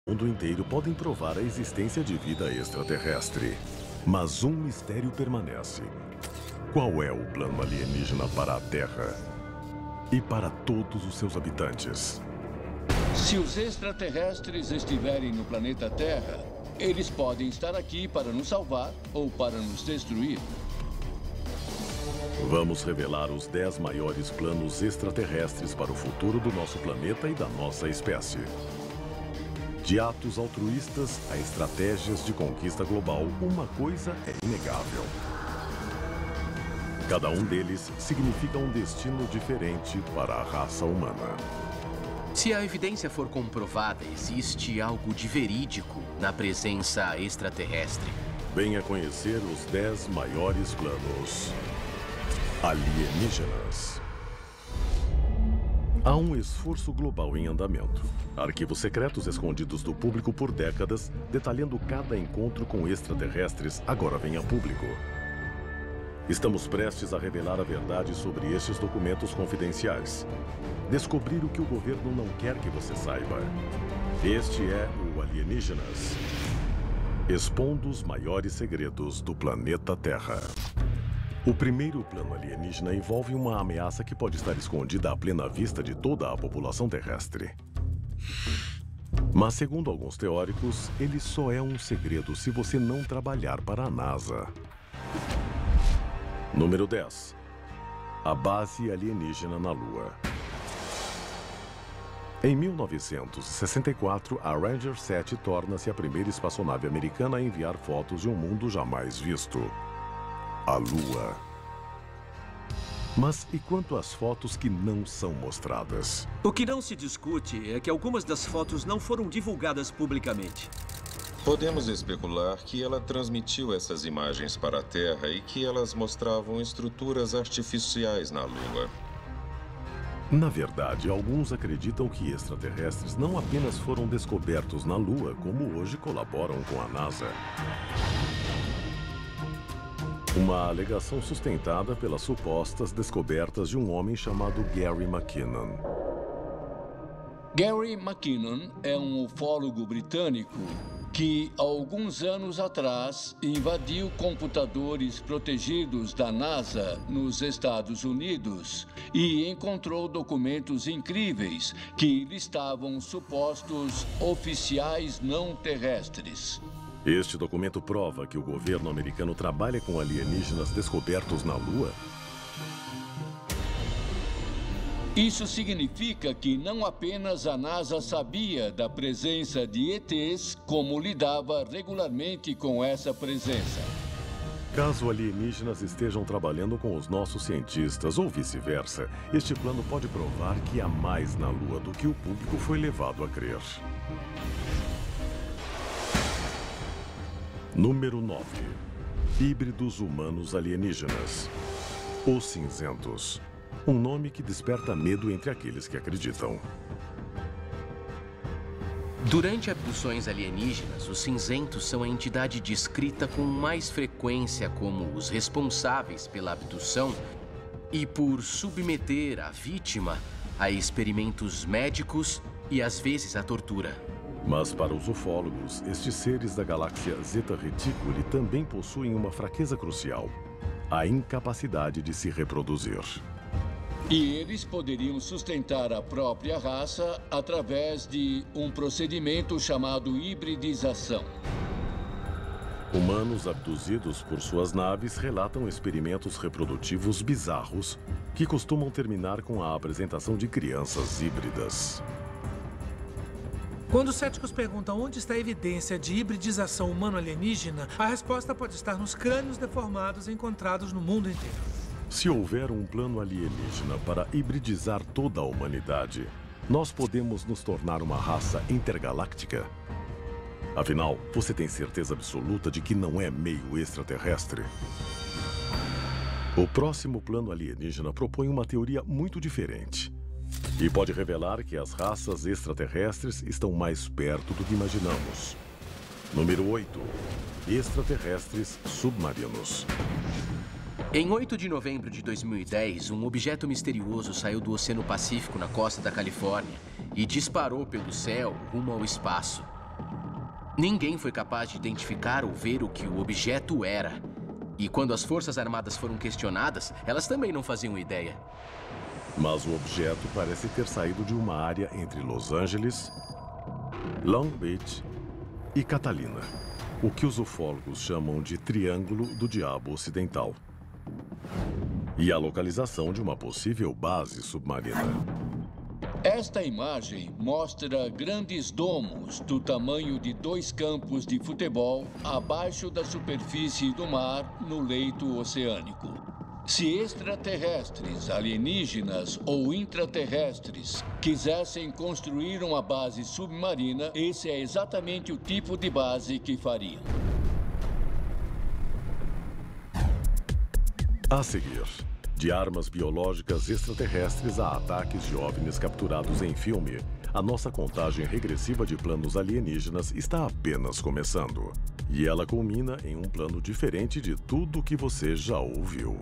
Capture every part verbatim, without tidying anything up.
O mundo inteiro podem provar a existência de vida extraterrestre. Mas um mistério permanece. Qual é o plano alienígena para a Terra e para todos os seus habitantes? Se os extraterrestres estiverem no planeta Terra, eles podem estar aqui para nos salvar ou para nos destruir. Vamos revelar os dez maiores planos extraterrestres para o futuro do nosso planeta e da nossa espécie. De atos altruístas a estratégias de conquista global, uma coisa é inegável. Cada um deles significa um destino diferente para a raça humana. Se a evidência for comprovada, existe algo de verídico na presença extraterrestre. Venha conhecer os dez maiores planos alienígenas. Há um esforço global em andamento. Arquivos secretos escondidos do público por décadas, detalhando cada encontro com extraterrestres, agora vem a público. Estamos prestes a revelar a verdade sobre estes documentos confidenciais. Descobrir o que o governo não quer que você saiba. Este é o Alienígenas, expondo os maiores segredos do planeta Terra. O primeiro plano alienígena envolve uma ameaça que pode estar escondida à plena vista de toda a população terrestre. Mas, segundo alguns teóricos, ele só é um segredo se você não trabalhar para a NASA. Número dez. A base alienígena na Lua. Em mil novecentos e sessenta e quatro, a Ranger sete torna-se a primeira espaçonave americana a enviar fotos de um mundo jamais visto. A Lua. Mas e quanto às fotos que não são mostradas? O que não se discute é que algumas das fotos não foram divulgadas publicamente. Podemos especular que ela transmitiu essas imagens para a Terra e que elas mostravam estruturas artificiais na Lua. Na verdade, alguns acreditam que extraterrestres não apenas foram descobertos na Lua, como hoje colaboram com a NASA. Uma alegação sustentada pelas supostas descobertas de um homem chamado Gary McKinnon. Gary McKinnon é um ufólogo britânico que, há alguns anos atrás, invadiu computadores protegidos da NASA nos Estados Unidos e encontrou documentos incríveis que listavam supostos oficiais não terrestres. Este documento prova que o governo americano trabalha com alienígenas descobertos na Lua? Isso significa que não apenas a NASA sabia da presença de E Tês, como lidava regularmente com essa presença. Caso alienígenas estejam trabalhando com os nossos cientistas ou vice-versa, este plano pode provar que há mais na Lua do que o público foi levado a crer. Número nove. Híbridos humanos alienígenas. Os cinzentos. Um nome que desperta medo entre aqueles que acreditam. Durante abduções alienígenas, os cinzentos são a entidade descrita com mais frequência como os responsáveis pela abdução e por submeter a vítima a experimentos médicos e, às vezes, a tortura. Mas para os ufólogos, estes seres da galáxia Zeta Reticuli também possuem uma fraqueza crucial: a incapacidade de se reproduzir. E eles poderiam sustentar a própria raça através de um procedimento chamado hibridização. Humanos abduzidos por suas naves relatam experimentos reprodutivos bizarros que costumam terminar com a apresentação de crianças híbridas. Quando os céticos perguntam onde está a evidência de hibridização humano-alienígena, a resposta pode estar nos crânios deformados encontrados no mundo inteiro. Se houver um plano alienígena para hibridizar toda a humanidade, nós podemos nos tornar uma raça intergaláctica. Afinal, você tem certeza absoluta de que não é meio extraterrestre? O próximo plano alienígena propõe uma teoria muito diferente. E pode revelar que as raças extraterrestres estão mais perto do que imaginamos. Número oito. Extraterrestres submarinos. Em oito de novembro de dois mil e dez, um objeto misterioso saiu do Oceano Pacífico na costa da Califórnia e disparou pelo céu rumo ao espaço. Ninguém foi capaz de identificar ou ver o que o objeto era. E quando as Forças Armadas foram questionadas, elas também não faziam ideia. Mas o objeto parece ter saído de uma área entre Los Angeles, Long Beach e Catalina, o que os ufólogos chamam de Triângulo do Diabo Ocidental, e a localização de uma possível base submarina. Esta imagem mostra grandes domos do tamanho de dois campos de futebol abaixo da superfície do mar no leito oceânico. Se extraterrestres, alienígenas ou intraterrestres quisessem construir uma base submarina, esse é exatamente o tipo de base que fariam. A seguir, de armas biológicas extraterrestres a ataques de OVNIs capturados em filme, a nossa contagem regressiva de planos alienígenas está apenas começando. E ela culmina em um plano diferente de tudo que você já ouviu.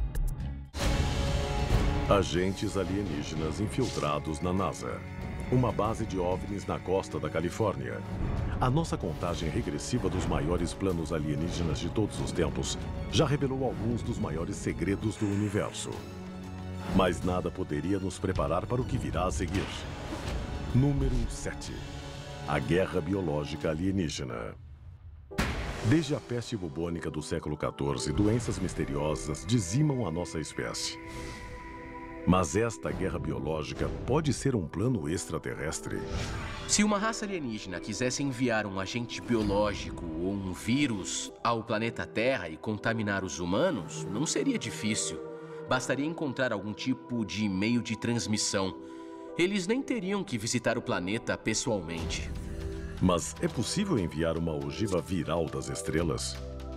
Agentes alienígenas infiltrados na NASA. Uma base de OVNIs na costa da Califórnia. A nossa contagem regressiva dos maiores planos alienígenas de todos os tempos já revelou alguns dos maiores segredos do universo. Mas nada poderia nos preparar para o que virá a seguir. Número sete. A Guerra Biológica Alienígena. Desde a peste bubônica do século quatorze, doenças misteriosas dizimam a nossa espécie. Mas esta guerra biológica pode ser um plano extraterrestre? Se uma raça alienígena quisesse enviar um agente biológico ou um vírus ao planeta Terra e contaminar os humanos, não seria difícil. Bastaria encontrar algum tipo de meio de transmissão. Eles nem teriam que visitar o planeta pessoalmente. Mas é possível enviar uma ogiva viral das estrelas?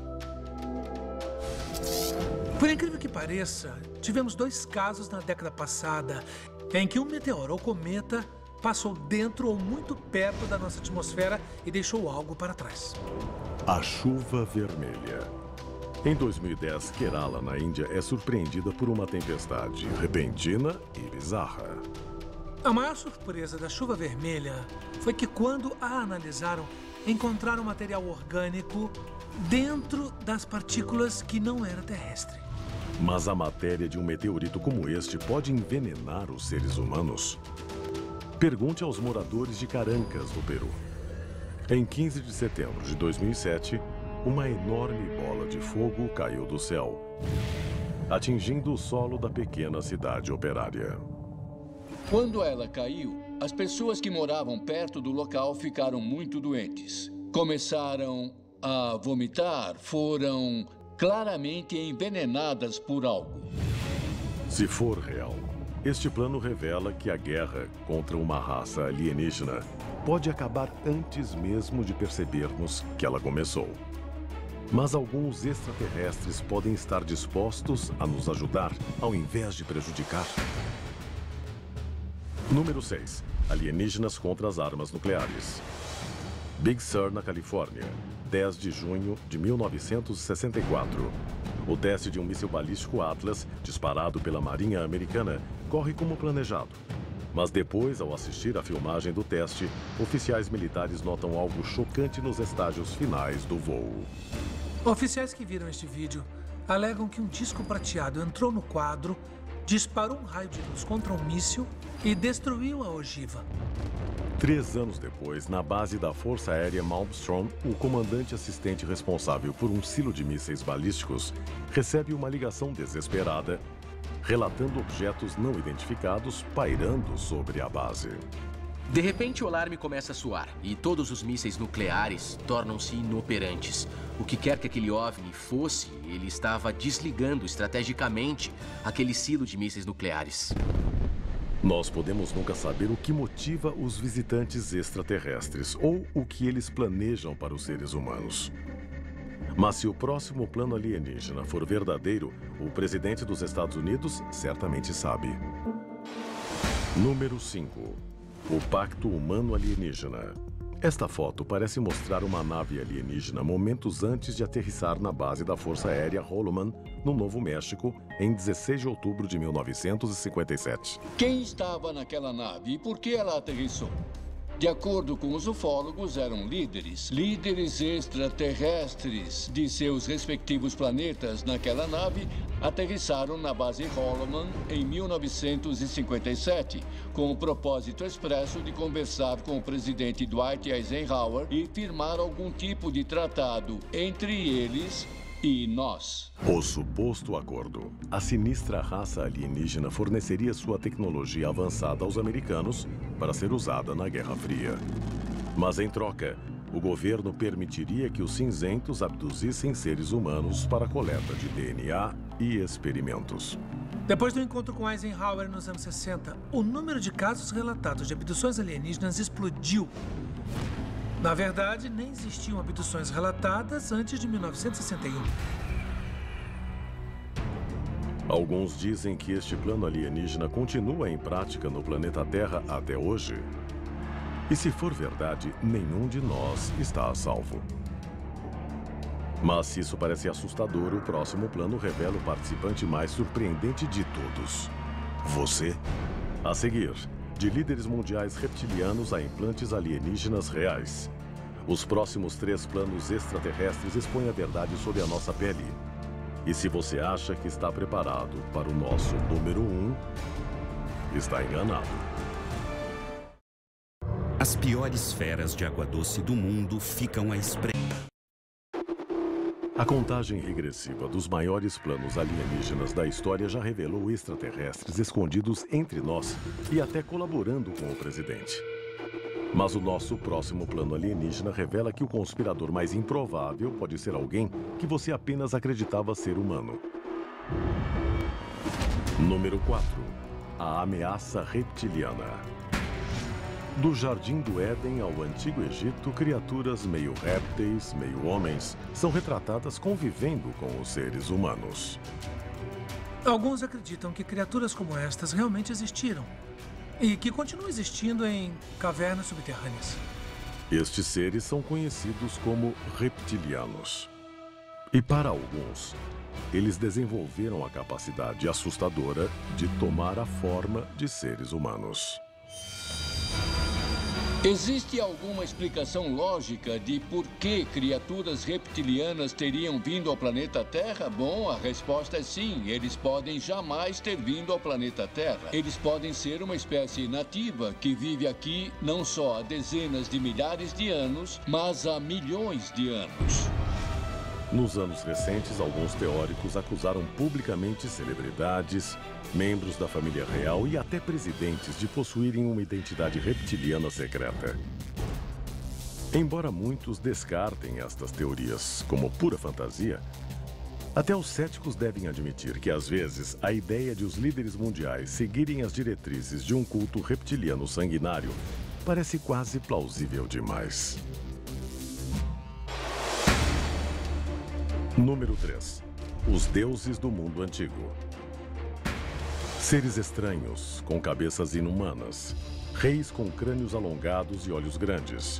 Por incrível que pareça, tivemos dois casos na década passada em que um meteoro ou cometa passou dentro ou muito perto da nossa atmosfera e deixou algo para trás. A chuva vermelha. Em dois mil e dez, Kerala, na Índia, é surpreendida por uma tempestade repentina e bizarra. A maior surpresa da chuva vermelha foi que, quando a analisaram, encontraram material orgânico dentro das partículas que não era terrestre. Mas a matéria de um meteorito como este pode envenenar os seres humanos? Pergunte aos moradores de Carancas, no Peru. Em quinze de setembro de dois mil e sete, uma enorme bola de fogo caiu do céu, atingindo o solo da pequena cidade operária. Quando ela caiu, as pessoas que moravam perto do local ficaram muito doentes. Começaram a vomitar, foram claramente envenenadas por algo. Se for real, este plano revela que a guerra contra uma raça alienígena pode acabar antes mesmo de percebermos que ela começou. Mas alguns extraterrestres podem estar dispostos a nos ajudar ao invés de prejudicar. Número seis. Alienígenas contra as armas nucleares. Big Sur, na Califórnia, dez de junho de mil novecentos e sessenta e quatro. O teste de um míssil balístico Atlas, disparado pela Marinha Americana, corre como planejado. Mas depois, ao assistir à filmagem do teste, oficiais militares notam algo chocante nos estágios finais do voo. Oficiais que viram este vídeo alegam que um disco prateado entrou no quadro, disparou um raio de luz contra um míssil e destruiu a ogiva. Três anos depois, na base da Força Aérea Malmstrom, o comandante assistente responsável por um silo de mísseis balísticos recebe uma ligação desesperada, relatando objetos não identificados pairando sobre a base. De repente, o alarme começa a soar e todos os mísseis nucleares tornam-se inoperantes. O que quer que aquele OVNI fosse, ele estava desligando estrategicamente aquele silo de mísseis nucleares. Nós podemos nunca saber o que motiva os visitantes extraterrestres ou o que eles planejam para os seres humanos. Mas se o próximo plano alienígena for verdadeiro, o presidente dos Estados Unidos certamente sabe. Número cinco. O Pacto Humano Alienígena. Esta foto parece mostrar uma nave alienígena momentos antes de aterrissar na base da Força Aérea Holloman, no Novo México, em dezesseis de outubro de mil novecentos e cinquenta e sete. Quem estava naquela nave e por que ela aterrissou? De acordo com os ufólogos, eram líderes, líderes extraterrestres de seus respectivos planetas naquela nave, aterrissaram na base Holloman em mil novecentos e cinquenta e sete, com o propósito expresso de conversar com o presidente Dwight Eisenhower e firmar algum tipo de tratado entre eles e nós. O suposto acordo. A sinistra raça alienígena forneceria sua tecnologia avançada aos americanos para ser usada na Guerra Fria. Mas, em troca, o governo permitiria que os cinzentos abduzissem seres humanos para a coleta de D N A e experimentos. Depois do encontro com Eisenhower nos anos sessenta, o número de casos relatados de abduções alienígenas explodiu. Na verdade, nem existiam abduções relatadas antes de mil novecentos e sessenta e um. Alguns dizem que este plano alienígena continua em prática no planeta Terra até hoje. E se for verdade, nenhum de nós está a salvo. Mas se isso parece assustador, o próximo plano revela o participante mais surpreendente de todos. Você. A seguir, de líderes mundiais reptilianos a implantes alienígenas reais. Os próximos três planos extraterrestres expõem a verdade sobre a nossa pele. E se você acha que está preparado para o nosso número um, está enganado. As piores feras de água doce do mundo ficam à espreita. A contagem regressiva dos maiores planos alienígenas da história já revelou extraterrestres escondidos entre nós e até colaborando com o presidente. Mas o nosso próximo plano alienígena revela que o conspirador mais improvável pode ser alguém que você apenas acreditava ser humano. Número quatro. A ameaça reptiliana. Do Jardim do Éden ao Antigo Egito, criaturas meio répteis, meio homens, são retratadas convivendo com os seres humanos. Alguns acreditam que criaturas como estas realmente existiram e que continuam existindo em cavernas subterrâneas. Estes seres são conhecidos como reptilianos. E para alguns, eles desenvolveram a capacidade assustadora de tomar a forma de seres humanos. Existe alguma explicação lógica de por que criaturas reptilianas teriam vindo ao planeta Terra? Bom, a resposta é sim. Eles podem jamais ter vindo ao planeta Terra. Eles podem ser uma espécie nativa que vive aqui não só há dezenas de milhares de anos, mas há milhões de anos. Nos anos recentes, alguns teóricos acusaram publicamente celebridades, membros da família real e até presidentes de possuírem uma identidade reptiliana secreta. Embora muitos descartem estas teorias como pura fantasia, até os céticos devem admitir que, às vezes, a ideia de os líderes mundiais seguirem as diretrizes de um culto reptiliano sanguinário parece quase plausível demais. Número três. Os deuses do mundo antigo. Seres estranhos, com cabeças inumanas. Reis com crânios alongados e olhos grandes.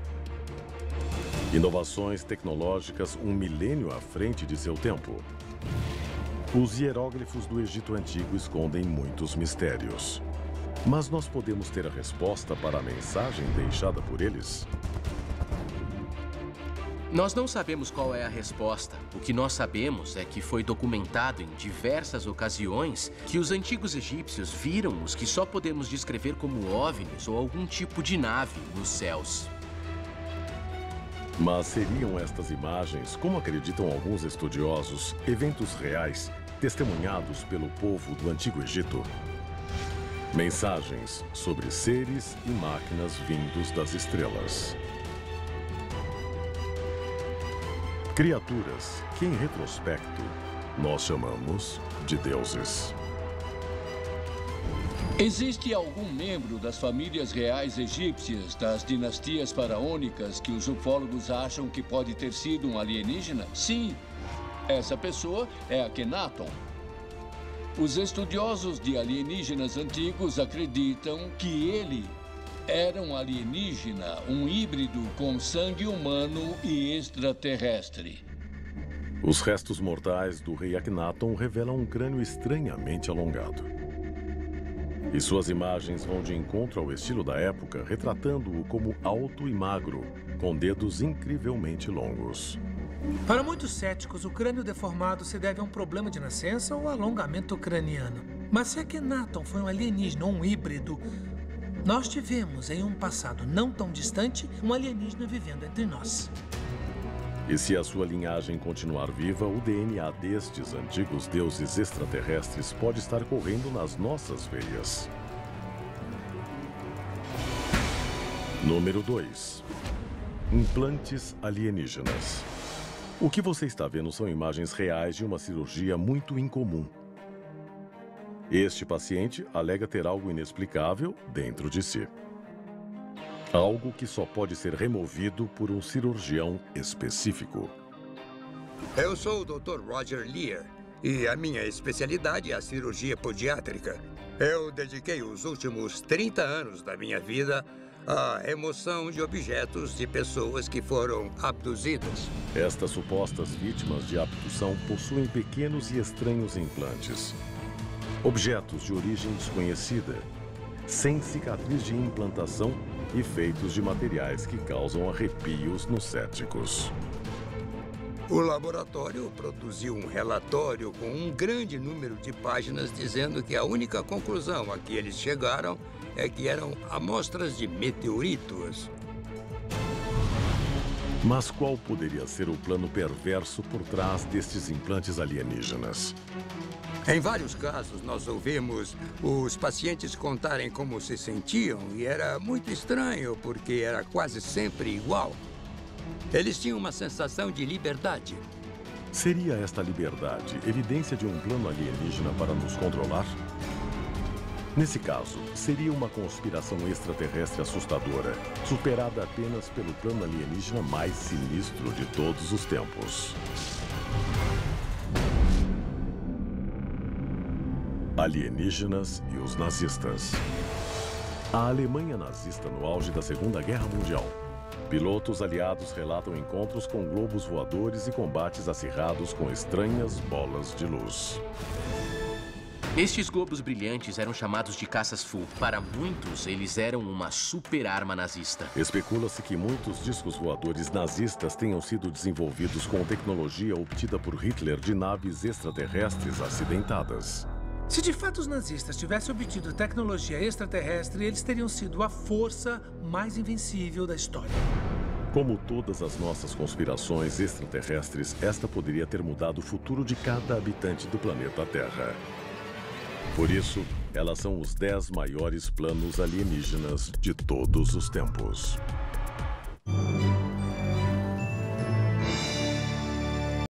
Inovações tecnológicas um milênio à frente de seu tempo. Os hieróglifos do Egito Antigo escondem muitos mistérios. Mas nós podemos ter a resposta para a mensagem deixada por eles? Nós não sabemos qual é a resposta. O que nós sabemos é que foi documentado em diversas ocasiões que os antigos egípcios viram os que só podemos descrever como OVNIs ou algum tipo de nave nos céus. Mas seriam estas imagens, como acreditam alguns estudiosos, eventos reais testemunhados pelo povo do Antigo Egito? Mensagens sobre seres e máquinas vindos das estrelas. Criaturas que, em retrospecto, nós chamamos de deuses. Existe algum membro das famílias reais egípcias, das dinastias faraônicas, que os ufólogos acham que pode ter sido um alienígena? Sim, essa pessoa é Akhenaton. Os estudiosos de alienígenas antigos acreditam que ele era um alienígena, um híbrido com sangue humano e extraterrestre. Os restos mortais do rei Akhenaton revelam um crânio estranhamente alongado. E suas imagens vão de encontro ao estilo da época, retratando-o como alto e magro, com dedos incrivelmente longos. Para muitos céticos, o crânio deformado se deve a um problema de nascença ou alongamento craniano. Mas se Akhenaton foi um alienígena ou um híbrido, nós tivemos, em um passado não tão distante, um alienígena vivendo entre nós. E se a sua linhagem continuar viva, o D N A destes antigos deuses extraterrestres pode estar correndo nas nossas veias. Número dois. Implantes alienígenas. O que você está vendo são imagens reais de uma cirurgia muito incomum. Este paciente alega ter algo inexplicável dentro de si. Algo que só pode ser removido por um cirurgião específico. Eu sou o doutor Roger Lear e a minha especialidade é a cirurgia podiátrica. Eu dediquei os últimos trinta anos da minha vida à remoção de objetos de pessoas que foram abduzidas. Estas supostas vítimas de abdução possuem pequenos e estranhos implantes. Objetos de origem desconhecida, sem cicatriz de implantação e feitos de materiais que causam arrepios nos céticos. O laboratório produziu um relatório com um grande número de páginas dizendo que a única conclusão a que eles chegaram é que eram amostras de meteoritos. Mas qual poderia ser o plano perverso por trás destes implantes alienígenas? Em vários casos, nós ouvimos os pacientes contarem como se sentiam e era muito estranho porque era quase sempre igual. Eles tinham uma sensação de liberdade. Seria esta liberdade evidência de um plano alienígena para nos controlar? Nesse caso, seria uma conspiração extraterrestre assustadora, superada apenas pelo plano alienígena mais sinistro de todos os tempos. Alienígenas e os nazistas. A Alemanha nazista no auge da Segunda Guerra Mundial. Pilotos aliados relatam encontros com globos voadores e combates acirrados com estranhas bolas de luz. Estes globos brilhantes eram chamados de caças-Fu. Para muitos, eles eram uma super arma nazista. Especula-se que muitos discos voadores nazistas tenham sido desenvolvidos com tecnologia obtida por Hitler de naves extraterrestres acidentadas. Se de fato os nazistas tivessem obtido tecnologia extraterrestre, eles teriam sido a força mais invencível da história. Como todas as nossas conspirações extraterrestres, esta poderia ter mudado o futuro de cada habitante do planeta Terra. Por isso, elas são os dez maiores planos alienígenas de todos os tempos.